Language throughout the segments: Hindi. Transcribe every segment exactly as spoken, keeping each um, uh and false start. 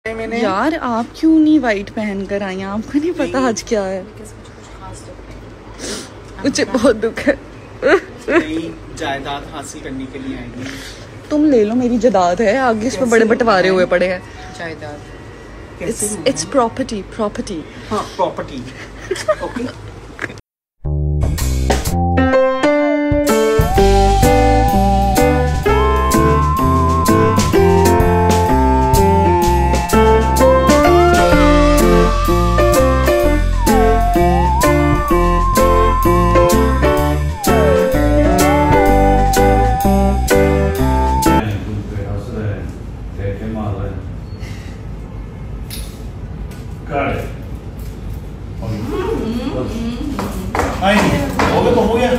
मैंने यार आप क्यों नहीं वाइट पहन कर आई? आपको नहीं पता आज क्या है? मुझे बहुत दुख है। जायदाद हासिल करने के लिए आएंगे। तुम ले लो, मेरी जायदाद है, आगे इस पे बड़े बंटवारे हुए पड़े हैं। जायदाद इट्स प्रॉपर्टी प्रॉपर्टी हाँ प्रॉपर्टी ओके। हो गया तो हो गया।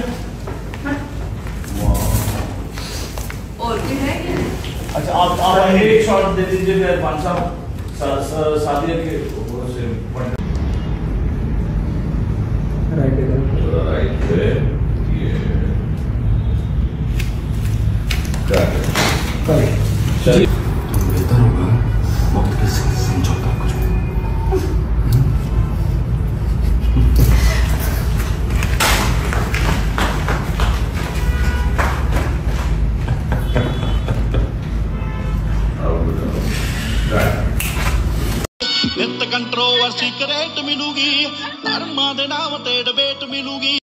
और भी है क्या? अच्छा आप आप एक शॉट दे दीजिए फिर पांच साहब शादी के वो से राइट इधर राइट पे ये कर कर चलिए तो बेहतर होगा वक्त के साथ समझौता करो। नित कंट्रोवर्सी क्रिएट मिलूगी, धर्मां दे नाम ते डिबेट मिलूगी।